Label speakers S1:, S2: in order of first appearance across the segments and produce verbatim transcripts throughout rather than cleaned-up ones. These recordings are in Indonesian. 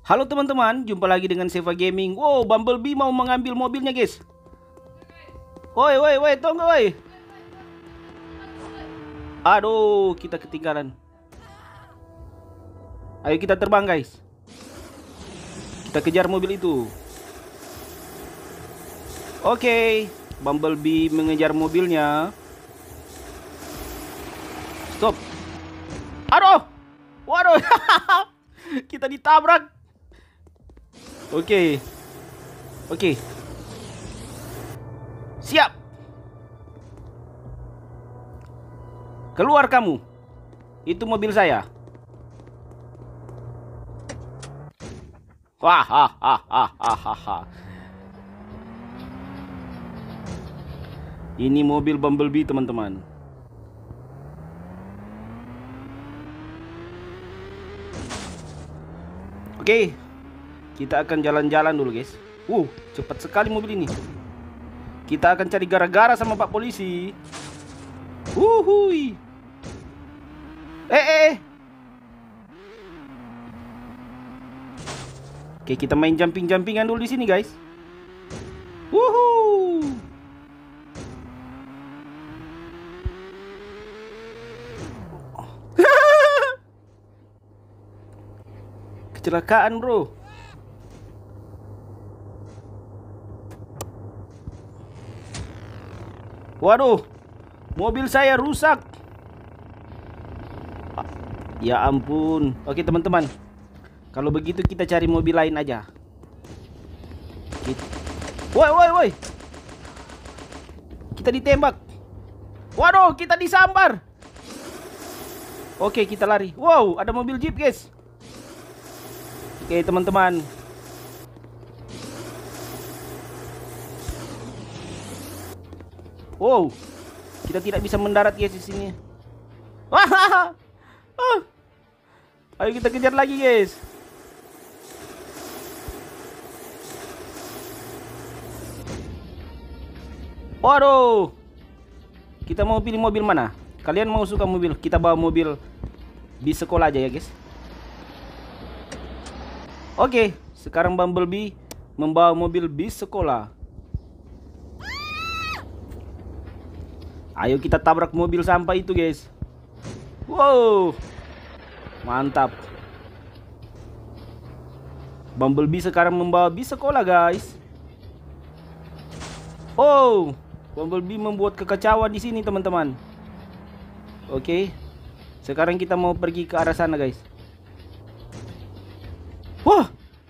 S1: Halo teman-teman, jumpa lagi dengan Seva Gaming. Wow, Bumblebee mau mengambil mobilnya, guys. Woi, woi, woi, tunggu, woi. Aduh, kita ketinggalan. Ayo kita terbang, guys. Kita kejar mobil itu. Oke, Bumblebee mengejar mobilnya. Stop. Aduh. Waduh. Kita ditabrak. Oke. Oke. Siap. Keluar kamu. Itu mobil saya. Wah, ha, ha, ha, ha, ha. Ini mobil Bumblebee, teman-teman. Oke. Kita akan jalan-jalan dulu, guys. Uh, cepat sekali mobil ini. Kita akan cari gara-gara sama Pak Polisi. Wuhui. Eh, eh, eh. Oke, kita main jumping-jumpingan dulu di sini, guys. Wuhu. Kecelakaan, bro. Waduh, mobil saya rusak. Ya ampun. Oke teman-teman, kalau begitu kita cari mobil lain aja. Woi, woi, woi. Kita ditembak. Waduh, kita disambar. Oke, kita lari. Wow, ada mobil jeep, guys. Oke teman-teman. Wow, kita tidak bisa mendarat, guys, di sini. Wah, oh. Ayo kita kejar lagi, guys. Waduh, kita mau pilih mobil mana? Kalian mau suka mobil? Kita bawa mobil bis sekolah aja ya, guys. Oke, sekarang Bumblebee membawa mobil bis sekolah. Ayo kita tabrak mobil sampah itu, guys. Wow, mantap. Bumblebee sekarang membawa bis sekolah, guys. Oh, Bumblebee membuat kekacauan di sini, teman-teman. Oke, sekarang kita mau pergi ke arah sana, guys. Wah,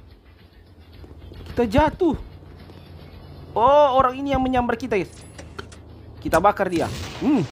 S1: kita jatuh. Oh, orang ini yang menyambar kita, guys. Kita bakar dia. Hmm.